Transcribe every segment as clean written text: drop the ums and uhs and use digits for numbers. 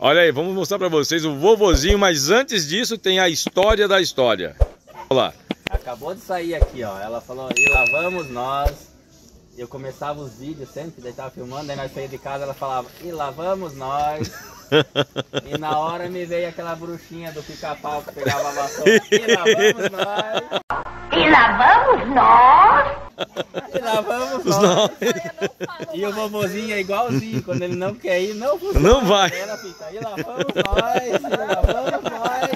Olha aí, vamos mostrar pra vocês o vovozinho, mas antes disso tem a história da história. Vamos lá. Acabou de sair aqui, ó. Ela falou, e lá vamos nós. Eu começava os vídeos sempre, daí tava filmando, daí nós saímos de casa, ela falava, e lá vamos nós. E na hora me veio aquela bruxinha do pica-pau que pegava a vassoura. E lá vamos nós. E lá vamos nós. E lá vamos nós. E o vovozinho é igualzinho, quando ele não quer ir, não funciona. Não vai. Ela fica, e lá vamos nós, e lá vamos nós.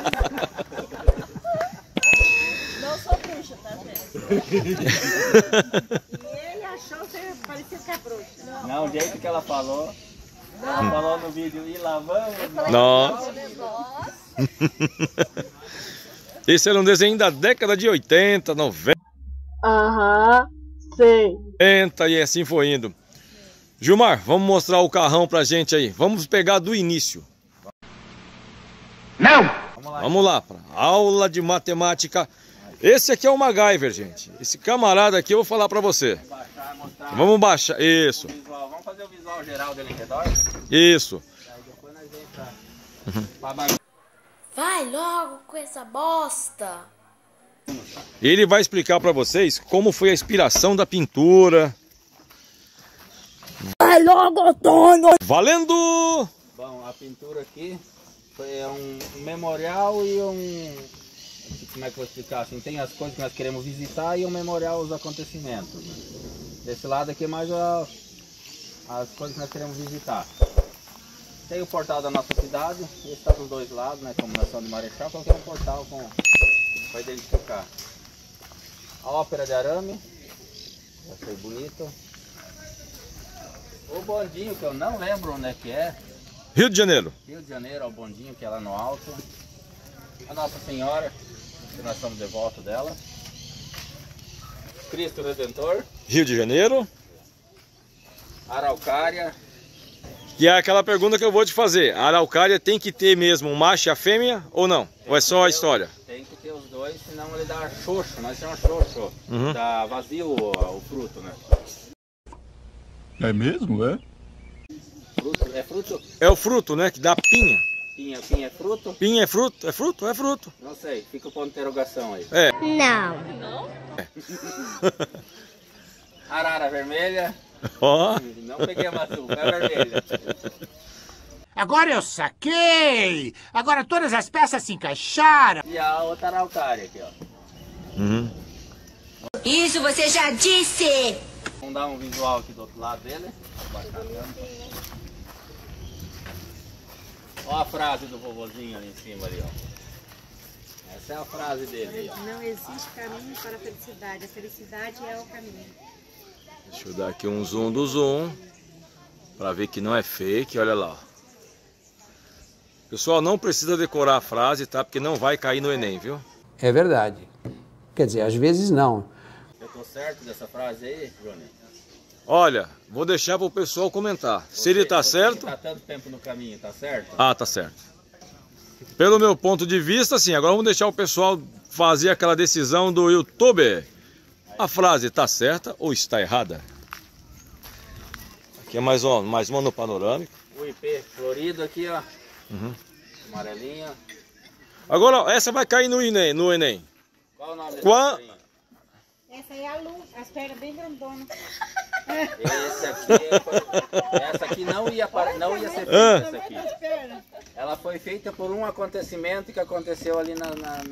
Não sou bruxa, tá, gente? E ele achou ser parecido com a bruxa. Não, o jeito que ela falou. Ela falou no vídeo, e lá vamos nós. Nossa. Esse era um desenho da década de 80, 90. Aham, sei. E assim foi indo. Gilmar, vamos mostrar o carrão pra gente aí. Vamos pegar do início. Não! Vamos lá, pra aula de matemática. Esse aqui é o MacGyver, gente. Esse camarada aqui eu vou falar pra você. Vamos baixar, isso. Vamos fazer o visual geral dele em redor. Isso. Aí depois nós vamos pra baixar. Vai logo com essa bosta. Ele vai explicar pra vocês como foi a inspiração da pintura. Vai logo, Antônio! Valendo! Bom, a pintura aqui foi um memorial e como é que eu vou explicar? Assim, tem as coisas que nós queremos visitar e um memorial os acontecimentos. Né? Desse lado aqui é mais as coisas que nós queremos visitar. Tem o portal da nossa cidade, esse está dos dois lados, né? Como nós somos de Marechal, coloquei um portal para identificar. A ópera de arame, achei bonito. O bondinho, que eu não lembro onde é que é. Rio de Janeiro. Rio de Janeiro, é o bondinho que é lá no alto. A Nossa Senhora, que nós estamos de volta dela. Cristo Redentor. Rio de Janeiro. Araucária. Que é aquela pergunta que eu vou te fazer. A araucária tem que ter mesmo um macho e a fêmea ou não? Ou é só a história? Tem que ter os dois, senão ele dá xoxo. Nós chamamos xoxo. Dá vazio o fruto, né? É mesmo, é? Fruto, é fruto? É o fruto, né? Que dá pinha. Pinha é fruto? Pinha é fruto? É fruto? É fruto. Não sei, fica o ponto de interrogação aí. É. Não. Arara vermelha. Ó. Não peguei a maçuca, é vermelha. Agora eu saquei! Agora todas as peças se encaixaram! E a outra araucária aqui, ó. Isso você já disse! Vamos dar um visual aqui do outro lado dele. Olha a frase do vovozinho ali em cima ali, ó. Essa é a frase dele aí, ó. Não existe caminho para a felicidade. A felicidade é o caminho. Deixa eu dar aqui um zoom do zoom. Pra ver que não é fake, olha lá. Pessoal, não precisa decorar a frase, tá? Porque não vai cair no Enem, viu? É verdade. Quer dizer, às vezes não. Eu tô certo dessa frase aí, Johnny? Olha, vou deixar pro pessoal comentar. Se ele tá certo... Tá tanto tempo no caminho, tá certo? Ah, tá certo. Pelo meu ponto de vista, sim. Agora vamos deixar o pessoal fazer aquela decisão do YouTube. A frase tá certa ou está errada? Aqui é mais uma no panorâmico. O IP florido aqui, ó. Amarelinho. Agora, essa vai cair no Enem. Qual o nome desse Qua... passarinho? Essa aí é a Lu, as pernas bem grandonas. Essa aqui não ia ser feita, essa aqui. Ela foi feita por um acontecimento que aconteceu ali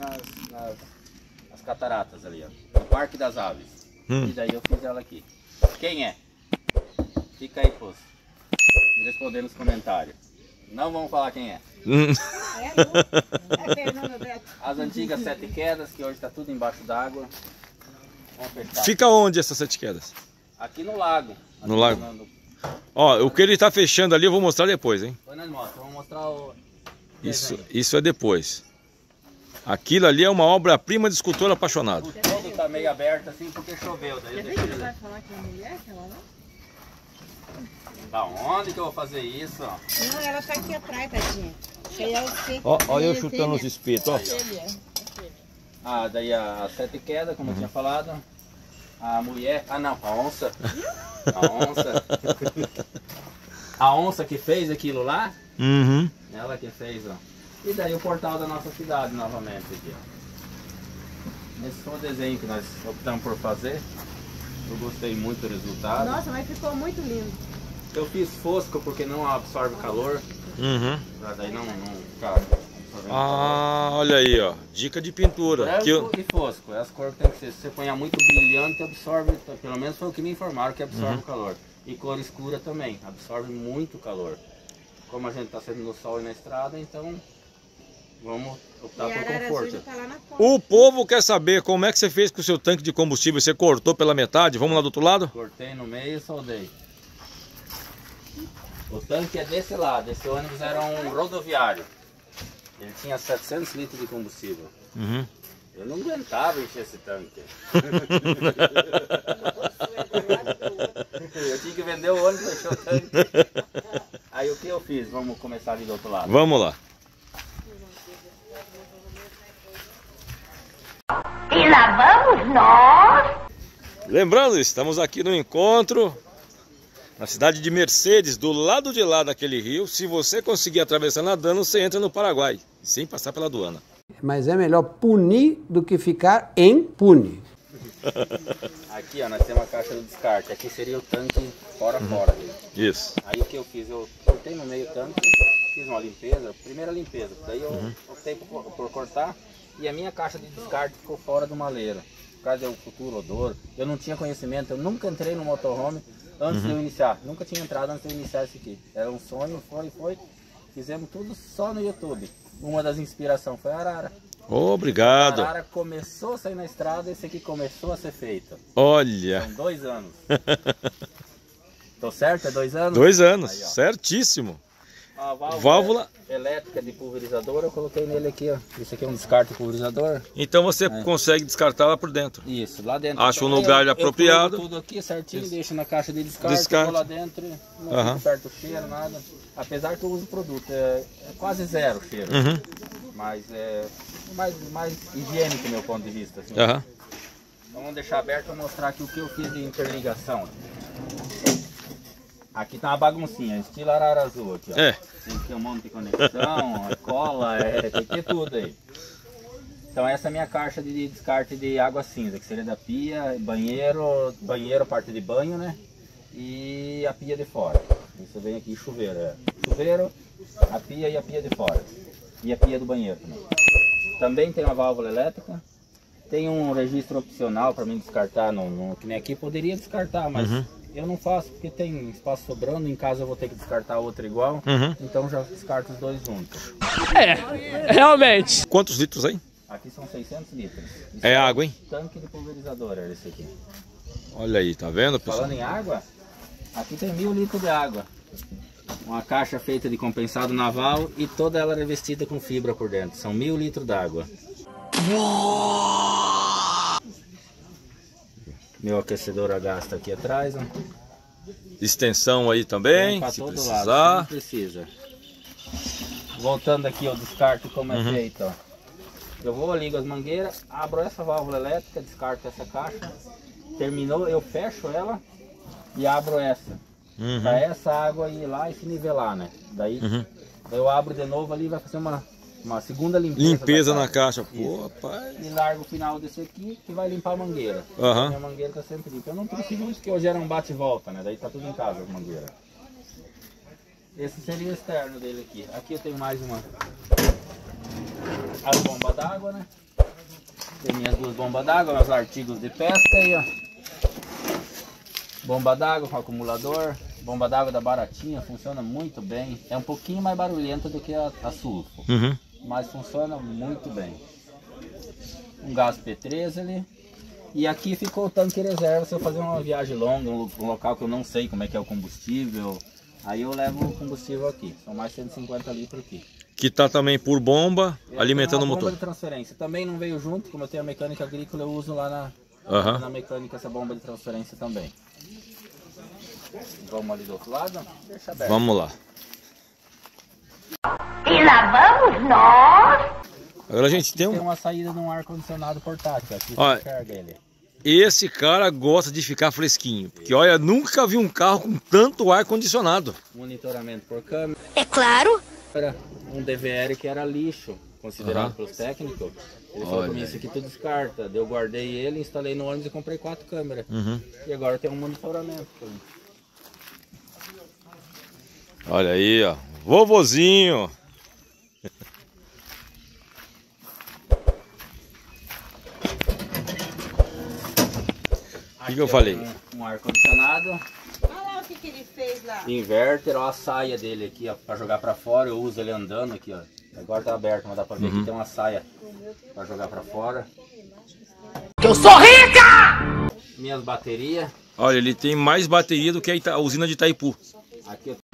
nas cataratas ali, ó. No Parque das Aves. E daí eu fiz ela aqui. Quem é? Fica aí, poço. Responder nos comentários. Não vamos falar quem é. É a Lu. É a Fernanda Beto. As antigas 7 quedas, que hoje está tudo embaixo d'água. Vamos fechar. Fica onde essas 7 quedas? Aqui no lago. No lago. Ó, o que ele tá fechando ali eu vou mostrar depois, hein? Depois nós mostramos. Vamos mostrar o... Isso é depois. Aquilo ali é uma obra-prima de escultor apaixonado. O todo tá meio aberto assim porque choveu. Daí eu deixei ele... Vai falar que é mulher, que ela não? Da onde que eu vou fazer isso? Não, ela tá aqui atrás, tadinha. Olha eu chutando os espetos, ó. Ah, daí a 7 quedas, como eu tinha falado. A mulher... Ah não, a onça. A onça. A onça que fez aquilo lá, Uhum. Ela que fez, ó. E daí o portal da nossa cidade novamente aqui, ó. Esse foi o desenho que nós optamos por fazer. Eu gostei muito do resultado. Nossa, mas ficou muito lindo. Eu fiz fosco porque não absorve calor. Uhum. Pra daí não ficar absorvendo calor. Olha aí, ó. Dica de pintura. Branco e fosco. As cores que tem que ser. Se você põe muito brilhante, absorve. Pelo menos foi o que me informaram que absorve o calor. E cor escura também. Absorve muito calor. Como a gente está sendo no sol e na estrada, então vamos optar por conforto. Tá lá na foto. O povo quer saber como é que você fez com o seu tanque de combustível. Você cortou pela metade? Vamos lá do outro lado? Cortei no meio e soldei. O tanque é desse lado. Esse ônibus era um rodoviário. Ele tinha 700 litros de combustível. Uhum. Eu não aguentava encher esse tanque. Eu tinha que vender o ônibus para encher o tanque. Aí o que eu fiz? Vamos começar ali do outro lado. Vamos lá. E lá vamos nós. Lembrando, estamos aqui no encontro na cidade de Mercedes, do lado de lá daquele rio. Se você conseguir atravessar nadando, você entra no Paraguai, sem passar pela aduana. Mas é melhor punir do que ficar impune. Aqui, ó, nós temos a caixa do descarte. Aqui seria o tanque fora. Isso. Aí o que eu fiz? Eu cortei no meio o tanque, fiz uma limpeza, primeira limpeza. Daí eu optei por cortar e a minha caixa de descarte ficou fora do maleiro. Por causa do futuro odor. Eu não tinha conhecimento, eu nunca entrei no motorhome antes de eu iniciar. Nunca tinha entrado antes de eu iniciar isso aqui. Era um sonho, foi. Fizemos tudo só no YouTube. Uma das inspirações foi a arara. Obrigado. A arara começou a sair na estrada, esse aqui começou a ser feito. Olha. São 2 anos. Tô certo? É 2 anos? 2 anos, Aí, ó. Certíssimo. A Válvula elétrica de pulverizador, eu coloquei nele aqui, ó. Isso aqui é um descarte pulverizador. Então você consegue descartar lá por dentro. Isso, lá dentro. Acha um Então, lugar apropriado. Eu tudo aqui certinho, deixo na caixa de descarte, vou lá dentro, não fico perto do cheiro, nada. Apesar que eu uso produto, é quase zero o cheiro. Mas é mais higiênico do meu ponto de vista. Assim. Então vamos deixar aberto para mostrar aqui o que eu fiz de interligação. Aqui tá uma baguncinha, estilo arara azul aqui, ó. Tem que ter um monte de conexão, cola, tem que ter tudo aí. Então essa é a minha caixa de descarte de água cinza, que seria da pia, banheiro, parte de banho, né? E a pia de fora. Isso vem aqui, chuveiro, chuveiro, a pia e a pia de fora. E a pia do banheiro também. Também tem uma válvula elétrica. Tem um registro opcional para mim descartar, que nem aqui poderia descartar, mas eu não faço porque tem espaço sobrando, em casa eu vou ter que descartar outra igual, então já descarto os 2 juntos. Realmente. Quantos litros aí? Aqui são 600 litros. Isso é água, hein? Tanque de pulverizador era esse aqui. Olha aí, tá vendo, pessoal? Falando em água, aqui tem 1000 litros de água. Uma caixa feita de compensado naval e toda ela revestida com fibra por dentro. São 1000 litros d'água. Meu aquecedor a gás tá aqui atrás, ó. Extensão aí também, se todo precisar. lado, se precisa. Voltando aqui ao descarte como é feito, ó. Eu vou, ligo as mangueiras, abro essa válvula elétrica, descarto essa caixa. Terminou, eu fecho ela e abro essa. Pra essa água ir lá e se nivelar, né? Daí eu abro de novo ali e vai fazer uma segunda limpeza na caixa. Pô, rapaz. E largo o final desse aqui que vai limpar a mangueira. A minha mangueira tá sempre limpa. Eu não preciso muito porque hoje era um bate e volta, né? Daí tá tudo em casa as mangueiras. Esse seria o externo dele aqui. Aqui eu tenho mais as bombas d'água, né? Tem minhas 2 bombas d'água, meus artigos de pesca aí, ó. Bomba d'água com acumulador. Bomba d'água da Baratinha, funciona muito bem. É um pouquinho mais barulhenta do que a sulfo, mas funciona muito bem. Um gás P3 ali. E aqui ficou o tanque reserva se eu fazer uma viagem longa, um local que eu não sei como é que é o combustível. Aí eu levo o combustível aqui. São mais 150 litros aqui. Que tá também por bomba, alimentando o motor. Bomba de transferência. Também não veio junto, como eu tenho a mecânica agrícola, eu uso lá na mecânica essa bomba de transferência também. Vamos ali do outro lado? Deixa aberto. Vamos lá. E lá vamos nós. Agora a gente tem uma saída de um ar-condicionado portátil. Aqui Olha, você enxerga ele. Esse cara gosta de ficar fresquinho. Porque olha, nunca vi um carro com tanto ar condicionado. Monitoramento por câmera. É claro. Um DVR que era lixo, considerado pelos técnicos. Ele falou pra mim, isso aqui tudo descarta. Eu guardei ele, instalei no ônibus e comprei 4 câmeras. E agora tem um monitoramento. Olha aí, ó. Vovozinho. O que eu falei? Um ar-condicionado. Olha lá o que ele fez lá. Inverter, ó, a saia dele aqui, ó, pra jogar pra fora. Eu uso ele andando aqui, ó. Agora tá aberto, mas dá pra ver que tem uma saia pra jogar pra fora. Eu sou rica! Minhas baterias. Olha, ele tem mais bateria do que a usina de Itaipu. Aqui eu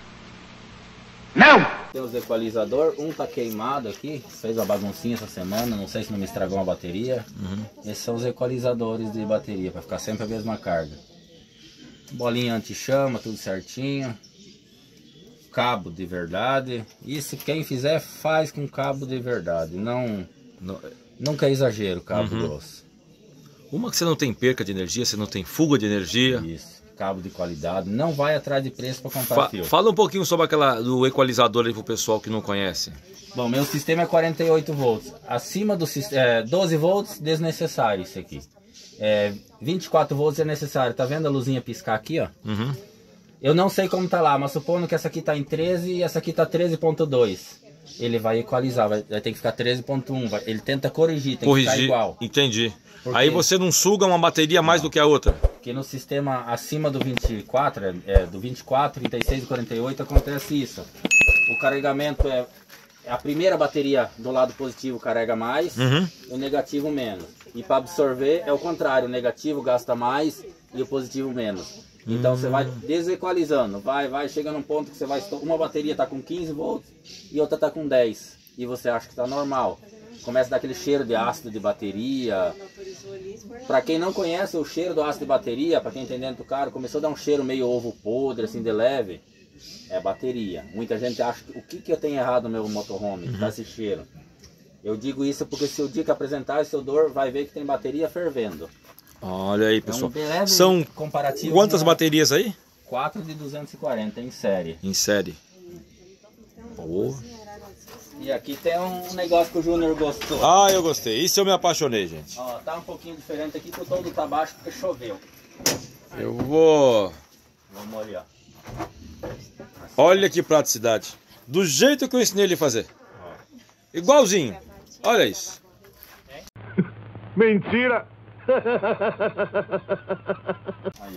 Não! tem os equalizadores, um tá queimado aqui, fez uma baguncinha essa semana, não sei se não me estragou uma bateria. Esses são os equalizadores de bateria, para ficar sempre a mesma carga. Bolinha anti-chama, tudo certinho. Cabo de verdade. Isso quem fizer faz com cabo de verdade, nunca é exagero cabo grosso. Uma que você não tem perca de energia, você não tem fuga de energia. Isso. Cabo de qualidade, não vai atrás de preço para comprar fio. Fala um pouquinho sobre do equalizador aí pro pessoal que não conhece. Bom, meu sistema é 48 volts. Acima do 12 volts, desnecessário isso aqui. 24 volts é necessário. Tá vendo a luzinha piscar aqui, ó? Eu não sei como tá lá, mas supondo que essa aqui tá em 13 e essa aqui tá 13.2. Ele vai equalizar, vai ter que ficar 13.1. Ele tenta corrigir, tem que ficar igual. Entendi. Porque aí você não suga uma bateria mais do que a outra. Porque no sistema acima do 24, do 24, 36 e 48 acontece isso. O carregamento é a primeira bateria do lado positivo carrega mais, o negativo menos. E para absorver é o contrário, o negativo gasta mais e o positivo menos. Então você vai desequalizando, vai chega num ponto que você vai, uma bateria está com 15 volts e outra está com 10 e você acha que está normal. Começa a dar aquele cheiro de ácido de bateria. Para quem não conhece o cheiro do ácido de bateria, para quem tem dentro do carro, começou a dar um cheiro meio ovo podre, assim, de leve. É bateria. Muita gente acha, o que eu tenho errado no meu motorhome, que dá esse cheiro? Eu digo isso porque se o dia que apresentar esse odor, vai ver que tem bateria fervendo. Olha aí, pessoal. São comparativo. Quantas baterias aí? 4 de 240 em série. Em série. Oh. E aqui tem um negócio que o Júnior gostou. Ah, eu gostei. Isso eu me apaixonei, gente. Ó, tá um pouquinho diferente aqui, que o todo tá baixo porque choveu. Eu vou... Vamos olhar. Olha que praticidade. Do jeito que eu ensinei ele a fazer. Igualzinho. Olha isso. Mentira! Aí,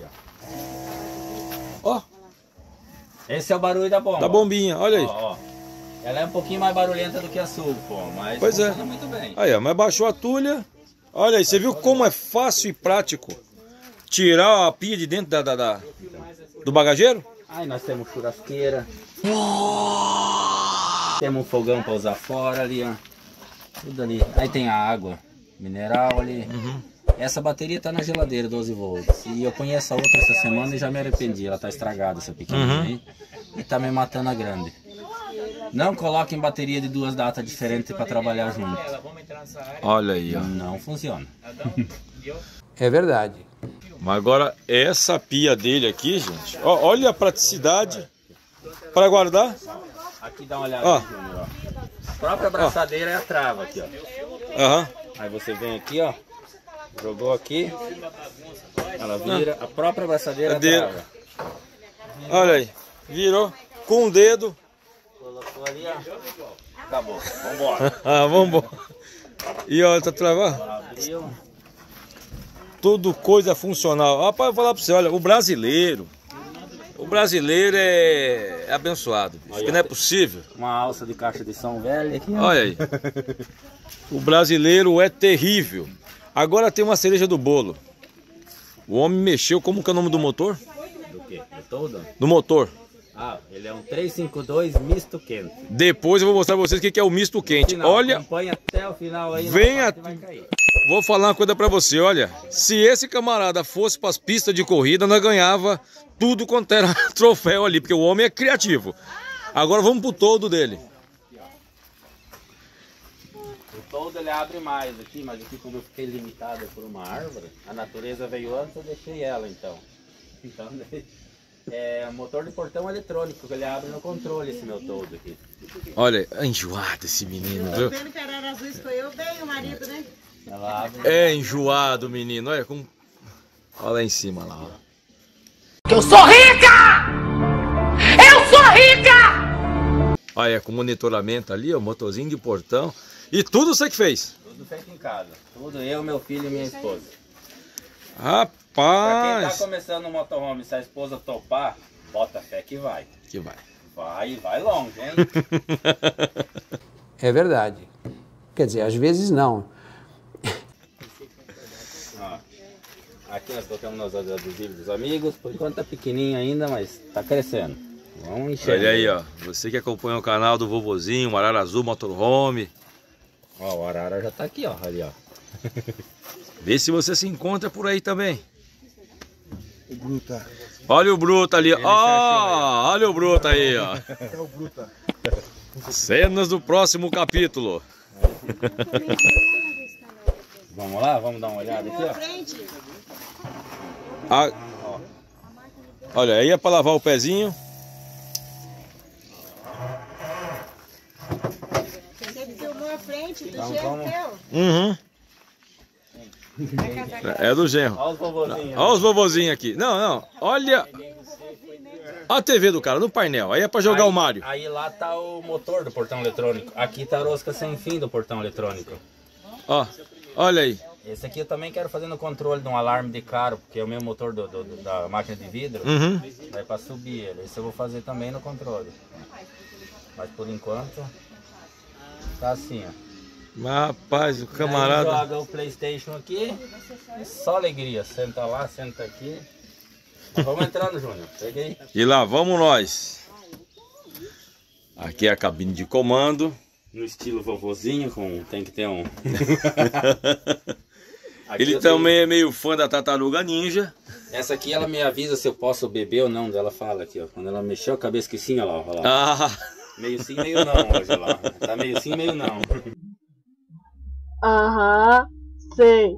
Ó. Esse é o barulho da bomba. Da bombinha, olha aí. Ó. Ela é um pouquinho mais barulhenta do que a sua, pô, mas pois funciona muito bem. Aí, ó, mas baixou a tulha. Olha aí, você viu como é fácil e prático tirar a pia de dentro do bagageiro? Aí nós temos churrasqueira. Temos um fogão para usar fora ali, ó. Tudo ali. Aí tem a água mineral ali. Essa bateria tá na geladeira, 12 volts. E eu ponhi essa outra essa semana e já me arrependi. Ela tá estragada, essa pequenininha aí. E tá me matando a grande. Não coloquem bateria de 2 datas diferentes para trabalhar junto. Olha aí, ó. Não funciona. É verdade. Mas agora essa pia dele aqui, gente. Ó, olha a praticidade para guardar. Aqui dá uma olhada, Ó. Júnior, ó. A própria abraçadeira é a trava aqui, ó. Aí você vem aqui, ó. Jogou aqui. Ela vira. A própria abraçadeira é a trava. Olha aí. Virou com o dedo. Colocou ali, ó. Acabou. Vambora. Vambora. E olha, tá travando. Abriu. Tudo coisa funcional. Rapaz, eu vou falar pra você, olha, o brasileiro é abençoado, bicho, que não é possível. Uma alça de caixa de som velha aqui, ó. Olha aí. O brasileiro é terrível. Agora tem uma cereja do bolo. O homem mexeu, como que é o nome do motor? Do quê? Do todo? Do motor. Ah, ele é um 352 misto quente. Depois eu vou mostrar pra vocês o que é o misto quente. Final, olha, acompanha até o final aí. Vai cair. Vou falar uma coisa pra você, olha. Se esse camarada fosse pras pistas de corrida, nós ganhava tudo quanto era troféu ali, porque o homem é criativo. Agora vamos pro todo dele. O toldo ele abre mais aqui, mas aqui como eu fiquei limitado por uma árvore, a natureza veio antes, eu deixei ela então. Então, o motor de portão eletrônico, que ele abre no controle esse meu toldo aqui. Olha, é enjoado esse menino, Tô viu? vendo que a Arara Azul escolheu bem o marido, né? Ela abre. É enjoado, menino. Olha como. Olha lá em cima lá, ó. Eu sou rica! Eu sou rica! Olha, com monitoramento ali, ó, motorzinho de portão. E tudo você que fez? Tudo feito em casa. Tudo eu, meu filho e minha esposa. Rapaz! Pra quem tá começando no motorhome, se a esposa topar, bota fé que vai. Que vai. Vai longe, hein? É verdade. Quer dizer, às vezes não. Ó, aqui nós colocamos nos adesivos dos amigos. Por enquanto tá pequenininho ainda, mas tá crescendo. Vamos encher. Olha aí, ó. Você que acompanha o canal do Vovozinho, o Arara Azul Motorhome. Ó, o arara já tá aqui, ó. Ali, ó. Vê se você se encontra por aí também. O Bruta. Olha o Bruto ali, ó. Olha o Bruto aí, ó. É o Bruta. Cenas do próximo capítulo. Vamos lá? Vamos dar uma olhada aqui, ó. Frente. Ah, olha, aí é pra lavar o pezinho. Você filmou a frente do Então, jeito vamos. teu. Uhum. É do genro. Olha os vovozinhos. Olha os vovozinhos aqui. Não. Olha a TV do cara no painel. Aí é pra jogar o Mario. Aí lá tá o motor do portão eletrônico. Aqui tá a rosca sem fim do portão eletrônico. Ó, olha aí. Esse aqui eu também quero fazer no controle de um alarme de carro, porque é o meu motor da máquina de vidro. Uhum. Daí pra subir ele. Esse eu vou fazer também no controle. Mas por enquanto tá assim, ó. Mas, rapaz, o Aí camarada. joga o PlayStation aqui. Só alegria. Senta lá, senta aqui. Vamos entrando, Júnior. Peguei. E lá vamos nós. Aqui é a cabine de comando. No estilo vovozinho, tem que ter um. Aqui Ele eu também é meio fã da Tartaruga Ninja. Essa aqui ela me avisa se eu posso beber ou não. Ela fala aqui, ó. Quando ela mexeu a cabeça que sim, olha lá. Olha lá. Ah, Meio sim, meio não hoje, olha lá. Tá meio sim, meio não. Aham, sei.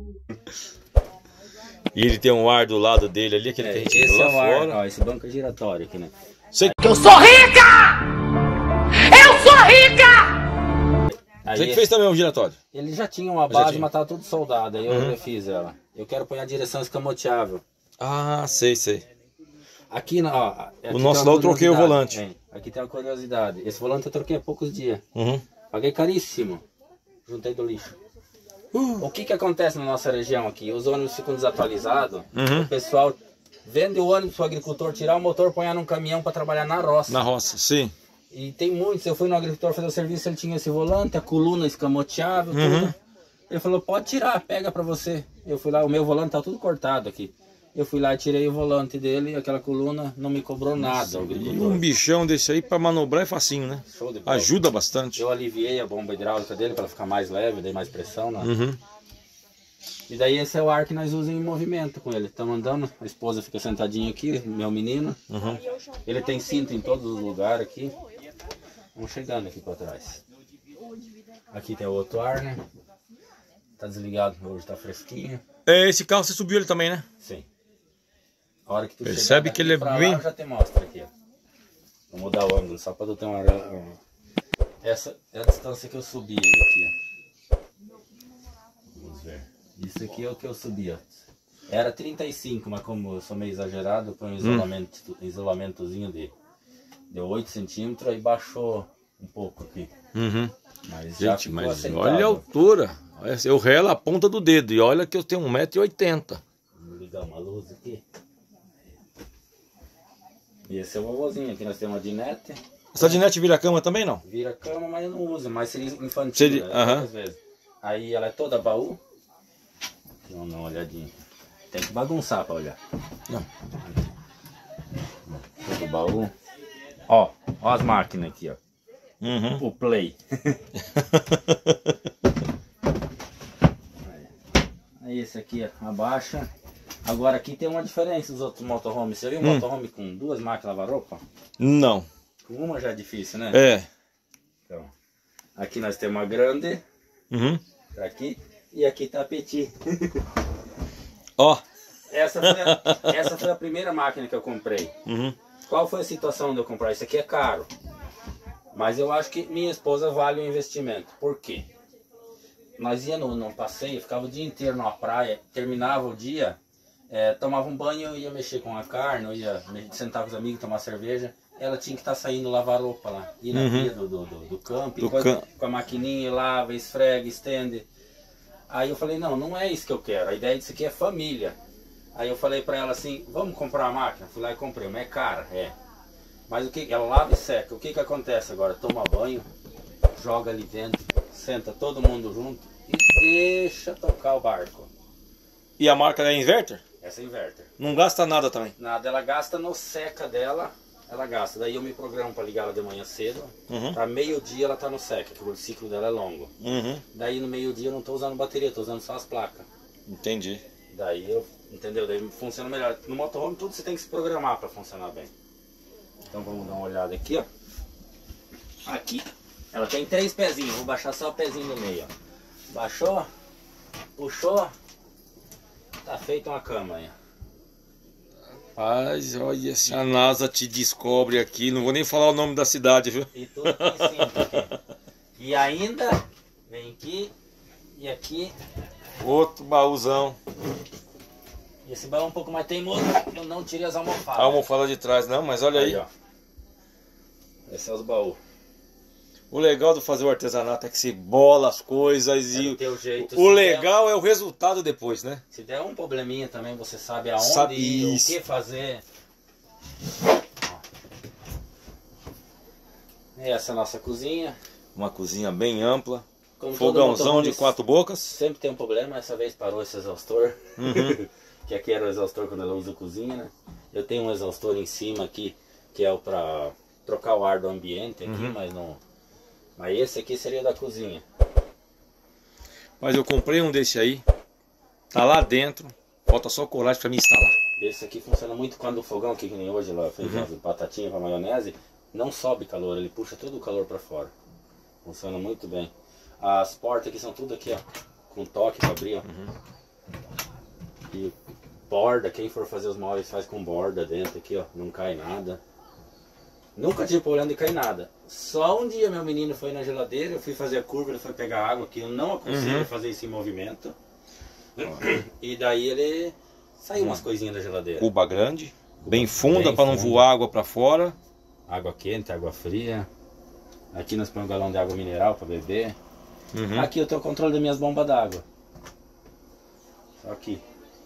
e ele tem um ar do lado dele ali, aquele que a gente Esse viu é lá o ar, fora. ó, esse banco é giratório aqui, né? Eu sou rica! Eu sou rica! Aí Você que fez também um giratório. ele já tinha uma base, mas tava tudo soldado. Aí eu refiz ela. Eu quero pôr a direção escamoteável. Ah, sei. Aqui, ó. Aqui nosso tem uma lá eu troquei o curiosidade. volante. Aqui tem uma curiosidade. Esse volante eu troquei há poucos dias. Uhum. Paguei caríssimo. Juntei do lixo. O que acontece na nossa região aqui? Os ônibus ficam desatualizados. Uhum. O pessoal vende o ônibus para o agricultor tirar o motor, põe num caminhão para trabalhar na roça. Na roça, sim. E tem muitos. Eu fui no agricultor fazer o serviço, ele tinha esse volante, a coluna escamoteável, tudo. Ele falou, pode tirar, pega para você. Eu fui lá, o meu volante tá tudo cortado aqui. Eu fui lá e tirei o volante dele, aquela coluna, não me cobrou nada o E agricultor. um bichão desse aí pra manobrar é facinho, né? Show de bola. Ajuda bastante. Eu aliviei a bomba hidráulica dele para ficar mais leve, dei mais pressão, né? Uhum. E daí esse é o ar que nós usamos em movimento com ele. Estamos andando, a esposa fica sentadinha aqui, meu menino. Uhum. Ele tem cinto em todos os lugares aqui. Vamos chegando aqui para trás. Aqui tem o outro ar, né? Tá desligado, hoje tá fresquinho. Esse carro você subiu ele também, né? Sim. A hora que tu Percebe chegar que ele é daqui pra bem- lá, eu já te mostro aqui, ó. Vou mudar o ângulo, só para tu ter uma... Essa é a distância que eu subi ele aqui, ó. Vamos ver. Isso aqui é o que eu subi, ó. Era 35, mas como eu sou meio exagerado, eu ponho um isolamentozinho de 8 centímetros, aí baixou um pouco aqui. Uhum. Mas já Gente, ficou mas aceitável. olha a altura. Eu relo a ponta do dedo. E olha que eu tenho 1,80 m. Vou ligar uma luz aqui. E esse é o vovozinho, aqui nós temos uma dinete. Essa dinete vira cama também, não? Vira cama, mas eu não uso, mas seria infantil, Seria, né? aham. Muitas vezes. Aí ela é toda baú. Vamos dar uma olhadinha. Tem que bagunçar pra olhar. Não. Todo baú. Ó as máquinas aqui, ó. Uhum. O Play. Aí esse aqui abaixa. Agora aqui tem uma diferença dos outros motorhomes. Você viu um motorhome com 2 máquinas de lavar roupa? Não. Com uma já é difícil, né? É. Então, aqui nós temos uma grande. Uhum. Pra aqui. E aqui tá a Petit. Ó. Essa foi a primeira máquina que eu comprei. Qual foi a situação de eu comprar? Isso aqui é caro. Mas eu acho que minha esposa vale o investimento. Por quê? Nós ia num passeio, ficava o dia inteiro numa praia, terminava o dia, tomava um banho, eu ia mexer com a carne, eu ia sentar com os amigos, tomar cerveja. Ela tinha que estar saindo lavar roupa lá. Ir na pia do campo, com a maquininha, lava, esfrega, estende. Aí eu falei, não é isso que eu quero. A ideia disso aqui é família. Aí eu falei pra ela assim, vamos comprar uma máquina? Fui lá e comprei, mas é cara, Mas o que? Ela lava e seca. O que acontece agora? Toma banho, joga ali dentro, senta todo mundo junto e deixa tocar o barco. E a marca é inverter? Essa é inverter. Não gasta nada também? Nada, ela gasta no seca dela, ela gasta. Daí eu me programo para ligar ela de manhã cedo, para meio-dia ela tá no seca, que o ciclo dela é longo. Daí no meio-dia eu não tô usando bateria, tô usando só as placas. Entendi. Daí entendeu? Daí funciona melhor. No motorhome tudo você tem que se programar para funcionar bem. Então vamos dar uma olhada aqui, ó. Aqui, ela tem 3 pezinhos, vou baixar só o pezinho no meio, ó. Baixou, puxou, tá feita uma cama aí. Rapaz, olha, se a NASA te descobre aqui, não vou nem falar o nome da cidade, viu? E tudo aqui em cima, aqui. E ainda, vem aqui e aqui. Outro baúzão. E esse baú é um pouco mais teimoso, eu não tirei as almofadas. A almofada de trás não, mas olha aí. Ó. Esse é os baús. O legal de fazer o artesanato é que se bola as coisas e jeito, o legal é o resultado depois, né? Se der um probleminha também, você sabe aonde Sabe ir, isso. o que fazer. Essa é a nossa cozinha. Uma cozinha bem ampla. Como Fogãozão de 4 bocas. Sempre tem um problema, essa vez parou esse exaustor. Que aqui era o exaustor quando ela usa a cozinha, né? Eu tenho um exaustor em cima aqui, que é para trocar o ar do ambiente aqui, mas não... Mas esse aqui seria da cozinha. Mas eu comprei um desse aí. Tá lá dentro. Falta só coragem para me instalar. Esse aqui funciona muito quando o fogão, aqui que nem hoje lá, fez umas batatinhas para maionese, não sobe calor, ele puxa todo o calor para fora. Funciona muito bem. As portas aqui são tudo aqui, ó, com toque para abrir, ó. E borda, quem for fazer os móveis faz com borda dentro aqui, ó, não cai nada. Nunca tive problema de cair nada. Só um dia meu menino foi na geladeira, eu fui fazer a curva, ele foi pegar água aqui, eu não aconselho fazer esse movimento. E daí ele saiu umas coisinhas da geladeira. Cuba grande, bem funda para não voar água para fora. Água quente, água fria. Aqui nós põemos um galão de água mineral para beber. Aqui eu tenho o controle das minhas bombas d'água. Só aqui.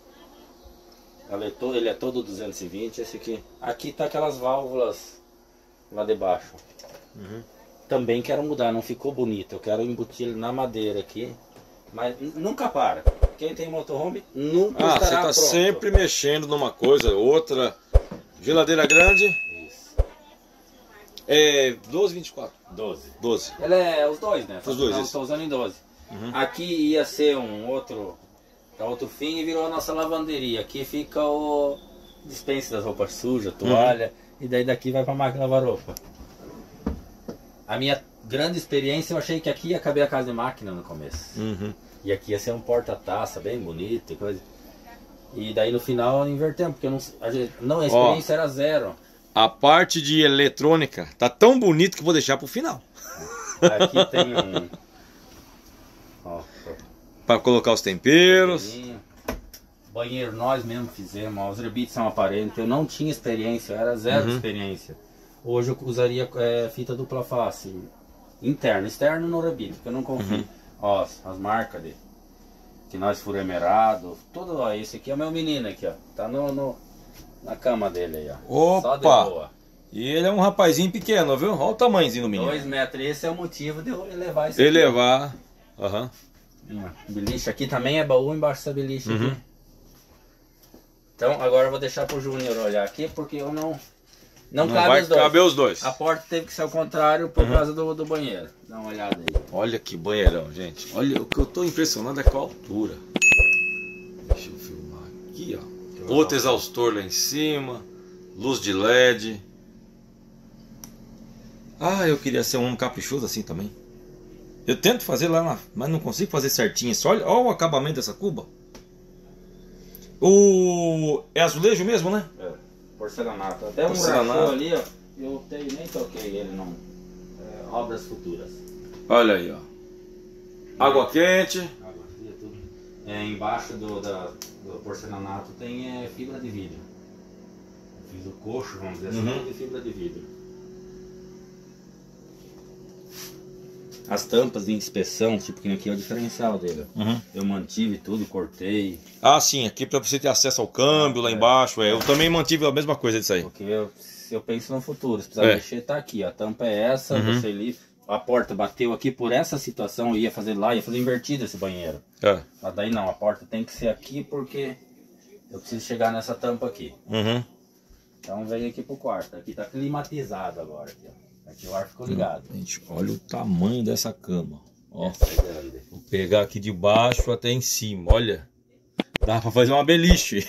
Ele é todo 220, esse aqui. Aqui tá aquelas válvulas lá debaixo. Também quero mudar, não ficou bonito. Eu quero embutir ele na madeira aqui. Mas nunca para. Quem tem motorhome nunca estará você tá pronto. sempre mexendo numa coisa, outra. Geladeira grande. Isso. É 12, 24? 12. Ela é os dois, né? Os dois, não, isso. estou usando em 12. Aqui ia ser um outro fim e virou a nossa lavanderia. Aqui fica o dispense das roupas sujas, toalha. E daí daqui vai pra máquina lavar roupa. A minha grande experiência, eu achei que aqui ia caber a casa de máquina no começo. E aqui ia ser um porta-taça bem bonito e coisa. E daí no final invertemos, porque a experiência era zero. A parte de eletrônica tá tão bonito que vou deixar pro final. Aqui tem um... Ó, Para colocar os temperos. Banheiro nós mesmo fizemos, ó, os rebites são aparentes. Eu não tinha experiência, eu era zero experiência. Hoje eu usaria fita dupla face. Interno, externo no rebite, porque eu não confio. Ó, as marcas dele. Que nós furemerado, tudo, ó, esse aqui é o meu menino aqui, ó. Tá na cama dele aí, ó. Só de Opa! boa. E ele é um rapazinho pequeno, viu? Olha o tamanhozinho do menino. 2 metros, esse é o motivo de eu elevar esse Elevar. Beliche aqui também é baú embaixo dessa beliche aqui. Então agora eu vou deixar pro Júnior olhar aqui, porque eu não cabe vai os dois. caber os dois. A porta teve que ser ao contrário por causa do banheiro. Dá uma olhada aí. Olha que banheirão, gente. Olha, o que eu tô impressionado é com a altura. Deixa eu filmar aqui, ó. Outro exaustor lá em cima. Luz de LED. Ah, eu queria ser um caprichoso assim também. Eu tento fazer lá, mas não consigo fazer certinho. Olha o acabamento dessa cuba. É azulejo mesmo, né? É, porcelanato. Até um Porcelanato. rachou ali, ó. Eu nem toquei ele, não. Obras futuras. Olha aí, ó. Água quente. Água fria, tudo. Embaixo do porcelanato tem fibra de vidro. Eu fiz o coxo, vamos dizer assim, de fibra de vidro. As tampas de inspeção, tipo que aqui é o diferencial dele. Eu mantive tudo, cortei. Ah, sim, aqui pra você ter acesso ao câmbio lá embaixo. Eu também mantive a mesma coisa disso aí. Porque eu penso no futuro, se precisar mexer, tá aqui. A tampa é essa, deixei ali. A porta bateu aqui por essa situação, eu ia fazer lá, ia fazer invertido esse banheiro. Mas daí não, a porta tem que ser aqui porque eu preciso chegar nessa tampa aqui. Então veio aqui pro quarto. Aqui tá climatizado agora. Aqui, ó. Aqui o ar ficou ligado. Gente, olha o tamanho dessa cama. Ó, essa é grande. Vou pegar aqui de baixo até em cima. Olha, dá pra fazer uma beliche.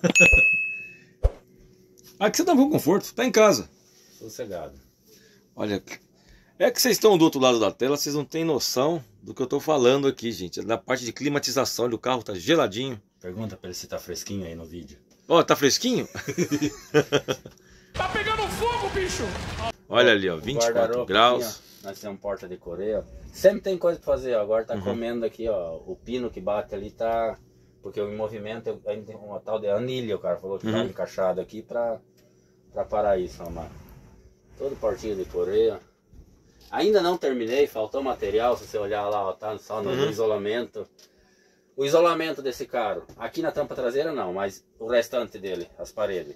Aqui você tá com conforto, tá em casa. Sossegado. Olha, é que vocês estão do outro lado da tela, vocês não têm noção do que eu tô falando aqui, gente. Na parte de climatização, olha, o carro tá geladinho. Pergunta pra ele se tá fresquinho aí no vídeo. Ó, tá fresquinho? Tá pegando fogo, bicho! Olha ali, ó, 24 graus. Aqui, ó, nós temos porta de coreia. Sempre tem coisa pra fazer, ó. Agora tá comendo aqui, ó. O pino que bate ali tá... Porque o movimento, ainda tem uma tal de anilha, o cara falou que tá encaixado aqui pra parar isso, ó. Todo portinho de coreia. Ainda não terminei, faltou material, se você olhar lá, ó, tá só no isolamento. O isolamento desse carro, aqui na tampa traseira não, mas o restante dele, as paredes.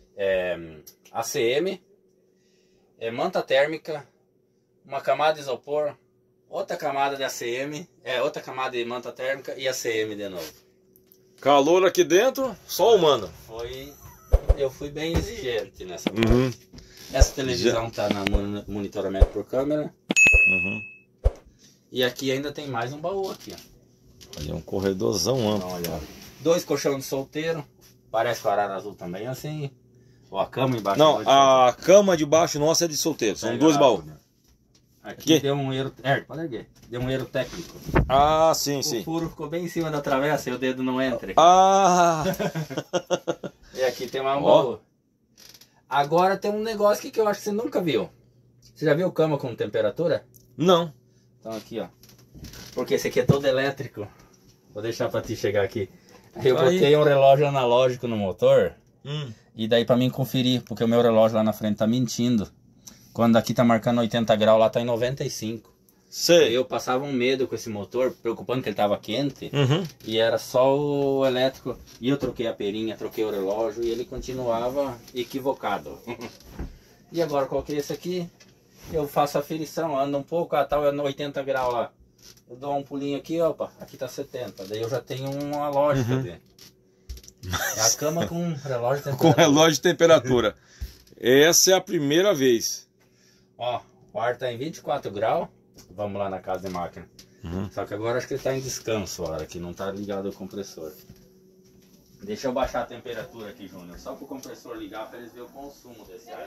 ACM, manta térmica, uma camada de isopor, outra camada de ACM, outra camada de manta térmica e ACM de novo. Calor aqui dentro, só humano. Eu fui bem exigente nessa parte. Essa televisão tá na monitoramento por câmera. E aqui ainda tem mais um baú aqui, ó. Olha, um corredorzão amplo. Olha, 2 colchões de solteiro. Parece com a arara azul também, assim. Ó, a cama embaixo. Não, a cama de baixo nossa é de solteiro. São 2 baús. Aqui deu um erro. Pode erguer. Deu um erro técnico. Ah, sim, O sim. furo ficou bem em cima da travessa e o dedo não entra. Ah! E aqui tem mais um baú. Agora tem um negócio aqui que eu acho que você nunca viu. Você já viu cama com temperatura? Não. Então aqui, ó. Porque esse aqui é todo elétrico. Vou deixar pra ti chegar aqui. Aí eu botei um relógio analógico no motor. E daí pra mim conferir, porque o meu relógio lá na frente tá mentindo. Quando aqui tá marcando 80 graus, lá tá em 95. Sei. Eu passava um medo com esse motor, preocupando que ele tava quente. E era só o elétrico. E eu troquei a perinha, troquei o relógio e ele continuava equivocado. E agora coloquei esse aqui. Eu faço a aferição, ando um pouco, tá 80 graus lá. Eu dou um pulinho aqui, opa, aqui tá 70. Daí eu já tenho uma lógica dele. É a cama com relógio de temperatura. Com relógio de temperatura. Essa é a primeira vez. Ó, o ar tá em 24 graus. Vamos lá na casa de máquina. Só que agora acho que ele tá em descanso, a hora que não tá ligado o compressor. Deixa eu baixar a temperatura aqui, Júnior. Só pro compressor ligar para eles verem o consumo desse ar.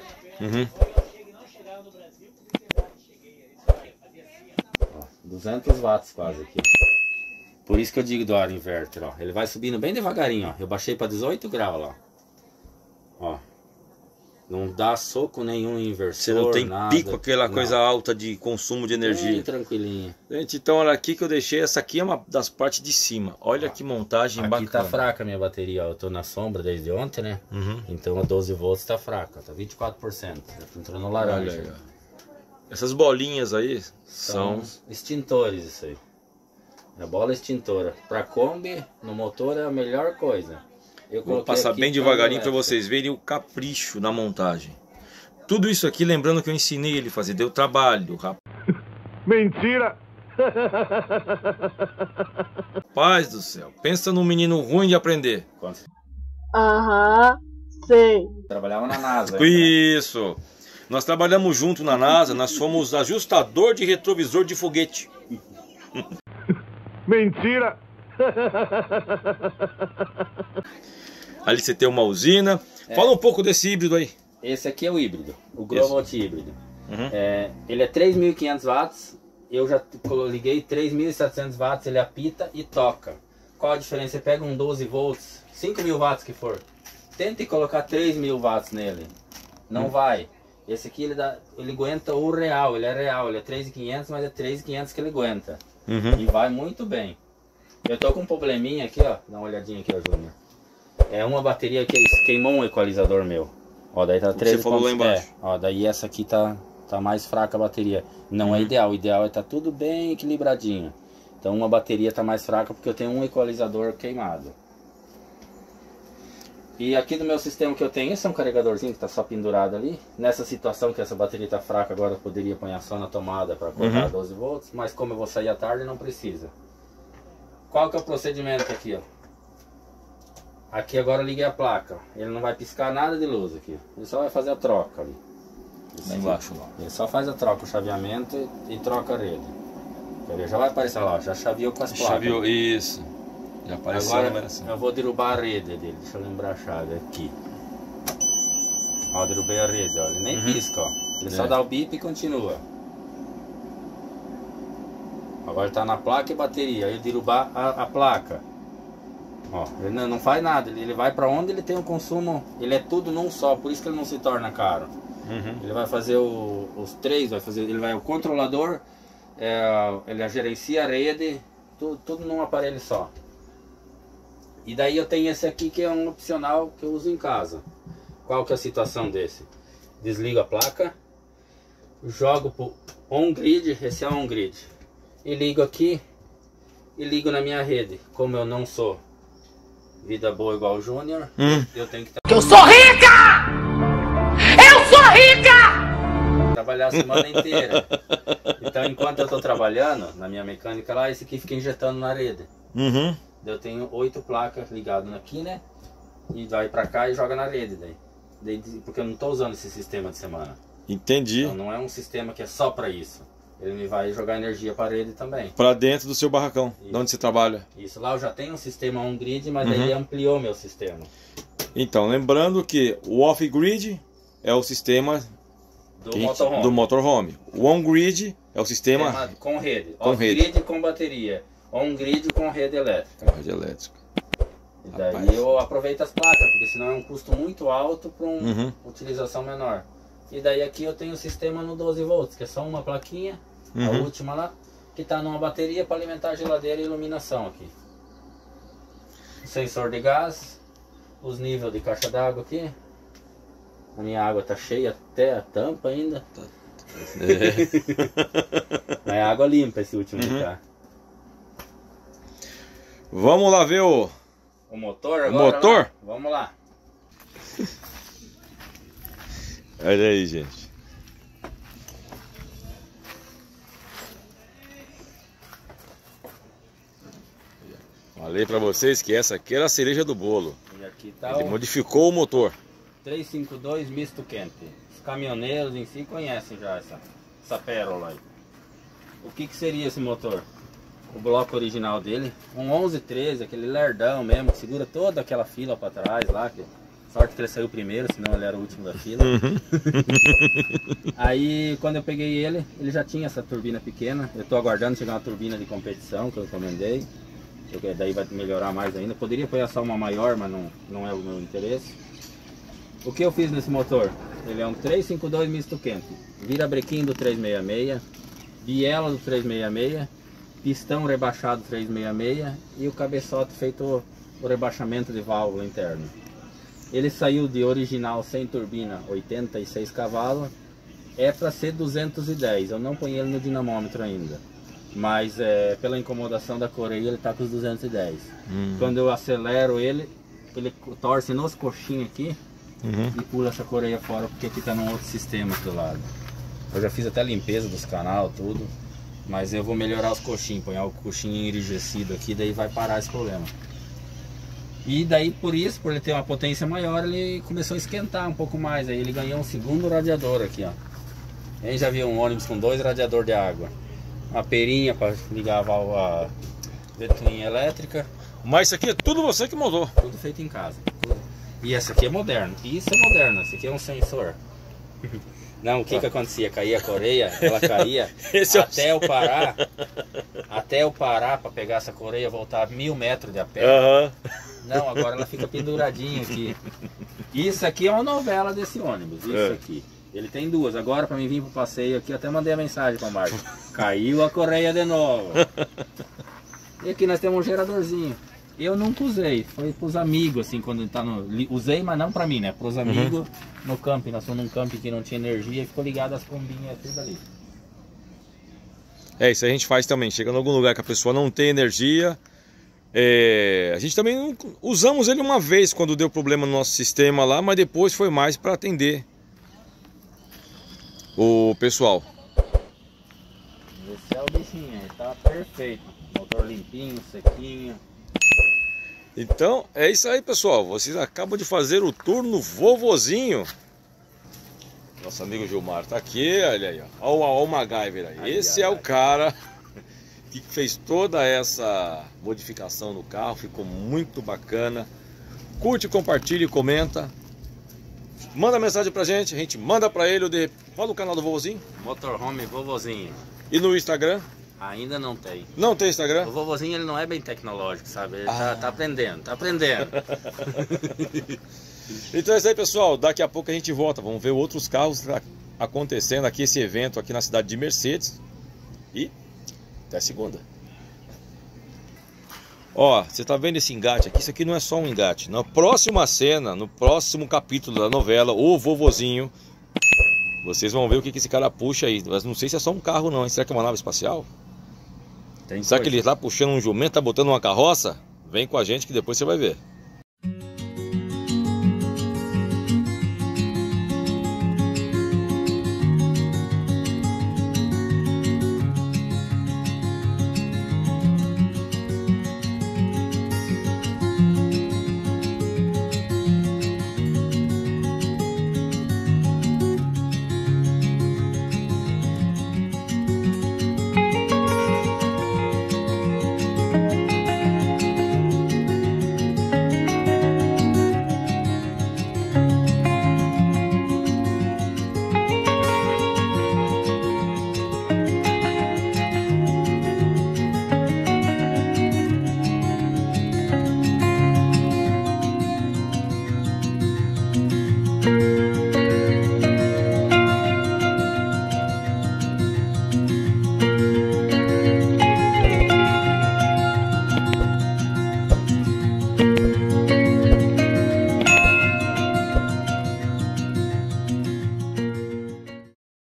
Ó, 200 watts quase aqui. Por isso que eu digo do ar inverter, ó. Ele vai subindo bem devagarinho, ó. Eu baixei para 18 graus lá. Ó. Não dá soco nenhum em inversor. Você não tem nada. pico, aquela coisa alta de consumo de energia. Bem tranquilinho. Gente, então olha aqui que eu deixei. Essa aqui é uma das partes de cima. Olha que montagem Aqui bacana. tá fraca a minha bateria, ó. Eu tô na sombra desde ontem, né? Então a 12 volts tá fraca, tá 24%. Já tá entrando laranja. Olha aí, ó. Essas bolinhas aí são extintores, isso aí. É bola extintora. Pra Kombi, no motor é a melhor coisa. Eu vou passar bem devagarinho para vocês verem o capricho na montagem. Tudo isso aqui, lembrando que eu ensinei ele a fazer, deu trabalho, rapaz. Mentira! Paz do céu, pensa num menino ruim de aprender. Aham, sei. Trabalhava na NASA. Isso! Nós trabalhamos junto na NASA, nós fomos ajustador de retrovisor de foguete. Mentira! Ali você tem uma usina. Fala um pouco desse híbrido aí. Esse aqui é o híbrido, o Gromot híbrido. Ele é 3.500 watts. eu já liguei 3.700 watts, ele apita e toca. Qual a diferença? Você pega um 12 volts, 5.000 watts que for, tente colocar 3.000 watts nele, não vai. Esse aqui ele aguenta o real, ele é 3.500, mas é 3.500 que ele aguenta. E vai muito bem. Eu tô com um probleminha aqui, ó, dá uma olhadinha aqui, ó, Júnior. É uma bateria que queimou um equalizador meu. Ó, daí tá 13. Você falou lá embaixo. Ó, daí essa aqui tá mais fraca a bateria. Não é ideal, o ideal é tá tudo bem equilibradinho. Então uma bateria tá mais fraca porque eu tenho um equalizador queimado. E aqui no meu sistema que eu tenho, esse é um carregadorzinho que tá só pendurado ali. Nessa situação que essa bateria tá fraca, agora eu poderia apanhar só na tomada para cortar 12 volts. Mas como eu vou sair à tarde, não precisa. Qual que é o procedimento aqui, ó? Aqui agora eu liguei a placa. Ele não vai piscar nada de luz aqui. Ele só vai fazer a troca ali. Lá embaixo. Ele só faz a troca, o chaveamento e troca a rede. Quer ver? Já vai aparecer lá, ó, já chaveou com as placas. Chaveou, isso. Já apareceu a agora numeração. eu vou derrubar a rede dele. Deixa eu lembrar a chave aqui. Ó, derrubei a rede, ó. Ele nem pisca, ó. Ele só dá o bip e continua. Agora tá na placa e bateria. Aí eu derrubar a placa. Ó, ele não faz nada. Ele vai pra onde ele tem o consumo. Ele é tudo num só, por isso que ele não se torna caro. Ele vai fazer os três, ele vai o controlador, ele gerencia a rede, tudo num aparelho só. E daí eu tenho esse aqui que é um opcional que eu uso em casa. Qual que é a situação desse? Desligo a placa, jogo pro on-grid, esse é on-grid, e ligo aqui e ligo na minha rede. Como eu não sou vida boa igual o Júnior, eu tenho que Eu sou rica! Eu sou rica! trabalhar a semana inteira. Então enquanto eu tô trabalhando na minha mecânica lá, esse aqui fica injetando na rede. Eu tenho 8 placas ligadas aqui, né? E vai pra cá e joga na rede daí. Porque eu não tô usando esse sistema de semana. Entendi. Então não é um sistema que é só pra isso. Ele me vai jogar energia para a rede também. Pra dentro do seu barracão, Isso. de onde você trabalha. Isso, lá eu já tenho um sistema on-grid, mas aí ele ampliou meu sistema. Então, lembrando que o off-grid é o sistema Do motorhome. do motorhome. O on-grid é o sistema com rede. Com Off-grid com bateria. On-grid com rede elétrica. com rede elétrica. E daí Rapaz. eu aproveito as placas, porque senão é um custo muito alto para uma utilização menor. E daí aqui eu tenho o sistema no 12 volts, que é só uma plaquinha, a última lá, que está numa bateria para alimentar a geladeira e iluminação aqui. O sensor de gás, os níveis de caixa d'água aqui. A minha água tá cheia até a tampa ainda. É água limpa esse último que tá. Vamos lá ver o motor agora? motor? Lá? Vamos lá. Olha aí, gente. Falei pra vocês que essa aqui era a cereja do bolo. E aqui tá Ele o modificou o motor. 352 misto quente. Os caminhoneiros em si conhecem já essa pérola aí. O que seria esse motor? O bloco original dele, um 1113, aquele lerdão mesmo, que segura toda aquela fila para trás lá. Sorte que ele saiu primeiro, senão ele era o último da fila. Aí quando eu peguei ele já tinha essa turbina pequena. Eu estou aguardando chegar uma turbina de competição que eu encomendei. Daí vai melhorar mais ainda. Poderia pôr só uma maior, mas não é o meu interesse. O que eu fiz nesse motor? Ele é um 352 misto quente. Virabrequim do 366, biela do 366, pistão rebaixado 366 e o cabeçote feito o rebaixamento de válvula interna. Ele saiu de original sem turbina, 86 cavalos, é para ser 210. Eu não ponho ele no dinamômetro ainda, mas pela incomodação da coreia ele está com os 210. Quando eu acelero ele torce nos coxinhos aqui e pula essa coreia fora, porque aqui está num outro sistema aqui do lado. Eu já fiz até a limpeza dos canal, tudo, mas eu vou melhorar os coxinhos, pôr o coxinho enrijecido aqui, daí vai parar esse problema. E daí por ele ter uma potência maior, ele começou a esquentar um pouco mais. Aí ele ganhou um segundo radiador aqui, ó. Aí já viu um ônibus com 2 radiadores de água. Uma perinha para ligar a válvula ventoinha elétrica. Mas isso aqui é tudo você que montou. Tudo feito em casa. E essa aqui é moderna. Isso é moderno, esse aqui é um sensor. Não, o que que acontecia? Caía a coreia, ela caía Esse é o- até eu parar para pegar essa coreia, voltar 1000 metros de a pé. Aham. Não, agora ela fica penduradinha aqui. Isso aqui é uma novela desse ônibus, isso aqui. Ele tem duas. Agora para mim vir pro passeio aqui, eu até mandei a mensagem para Marcos. Caiu a coreia de novo. E aqui nós temos um geradorzinho. Eu nunca usei, foi pros amigos, assim, quando tá no... Usei, mas não pra mim, né? Pros amigos no camping. Nós fomos num camping que não tinha energia e ficou ligado as pombinhas, tudo ali. É, isso a gente faz também. Chega em algum lugar que a pessoa não tem energia. A gente também usamos ele uma vez quando deu problema no nosso sistema lá, mas depois foi mais para atender o pessoal. Esse é o bichinho, ele tá perfeito. Motor limpinho, sequinho. Então é isso aí, pessoal. Vocês acabam de fazer o tour no vovozinho. Nosso amigo Gilmar tá aqui, olha aí, ó. Olha o MacGyver aí. Esse é o cara que fez toda essa modificação no carro. Ficou muito bacana. Curte, compartilha e comenta. Manda mensagem pra gente, a gente manda pra ele. Fala o canal do vovozinho. Motorhome vovozinho. E no Instagram? Ainda não tem. Não tem Instagram? O vovozinho ele não é bem tecnológico, sabe? Ele tá aprendendo, tá aprendendo. Então é isso aí, pessoal. Daqui a pouco a gente volta. Vamos ver outros carros acontecendo aqui, esse evento aqui na cidade de Mercedes. E até segunda. Ó, você tá vendo esse engate aqui? Isso aqui não é só um engate. Na próxima cena, no próximo capítulo da novela, o vovozinho, vocês vão ver o que esse cara puxa aí. Mas não sei se é só um carro não, hein? Será que é uma nave espacial? Será que ele tá puxando um jumento, tá botando uma carroça? Vem com a gente que depois você vai ver.